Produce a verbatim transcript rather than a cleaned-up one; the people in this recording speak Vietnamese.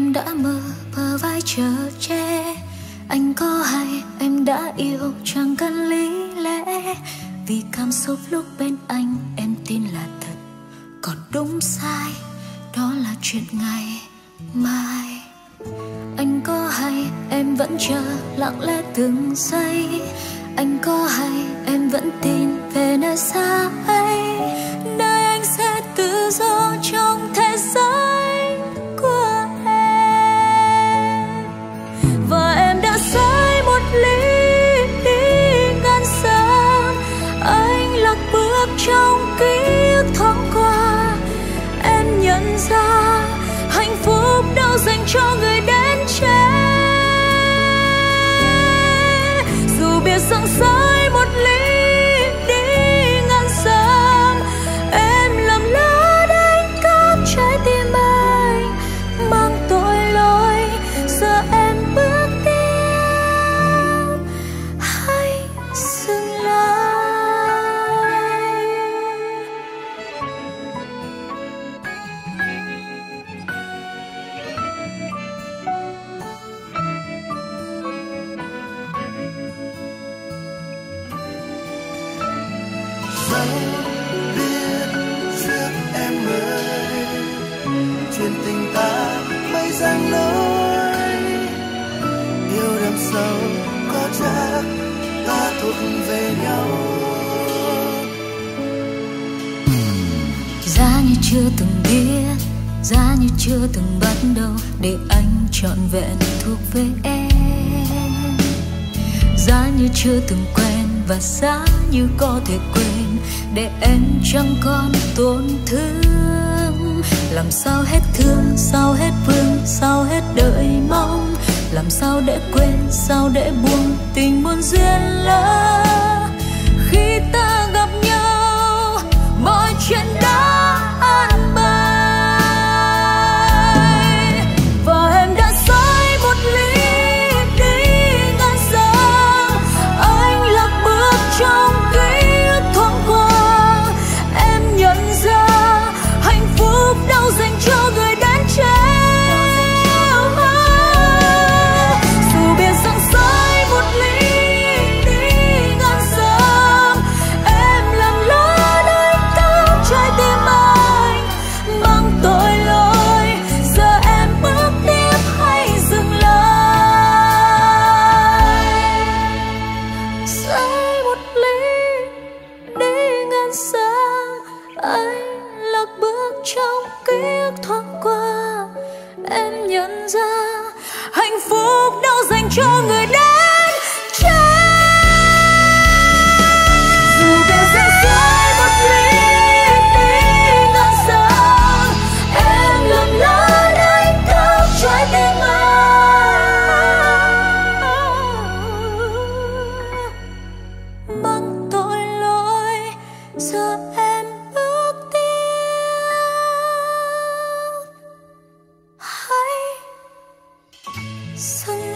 anh đã mơ bờ vai chở che. Anh có hay em đã yêu chẳng cần lý lẽ, vì cảm xúc lúc bên anh em tin là thật, còn đúng sai đó là chuyện ngày mai. Anh có hay em vẫn chờ lặng lẽ từng giây, anh có hay em vẫn tin về nơi xa ấy, nơi anh sẽ tự do trong thế giới của em. Và em đã sai một ly đi ngàn xa, anh lạc bước trong ký ức thoáng qua. Em nhận ra hạnh phúc đâu dành cho người đến chết, dù biết rằng sai một ly đi ngàn xa, em làm lỡ đánh cắp trái tim anh, mang tội lỗi giờ em bước tiếp hãy dừng lại. Dẫu biết trước em ơi, chuyện tình ta mây giăng lối, yêu đậm sâu có chắc ta thuộc về nhau. Giá như chưa từng biết, giá như chưa từng bắt đầu, để anh trọn vẹn thuộc về em. Giá như chưa từng quen và giá như có thể quên, để em chẳng còn tổn thương. Làm sao hết thương, sao hết vương, sao hết đợi mong, làm sao để quên, sao để buông tình muôn duyên lỡ. Khi ta gặp nhau mọi chuyện đã an bài, và em đã sai một ly đi ngàn xa, anh lạc bước trong ký ức thoáng qua. Em nhận ra hạnh phúc đâu dành cho người đến chết, dù biết rằng sai một ly đi ngàn xa, em làm lỡ đánh cắp trái tim anh, mang tội lỗi giờ em bước tiếp hay dừng lại. Sai một ly đi ngàn xa, anh lạc bước trong ký ức thoáng qua. Em nhận ra hạnh phúc đâu dành cho người đến chết, dù biết rằng sai một ly đi ngàn xa, em làm lỡ đánh cắp trái tim anh, mang tội lỗi giờ em bước tiếp hãy dừng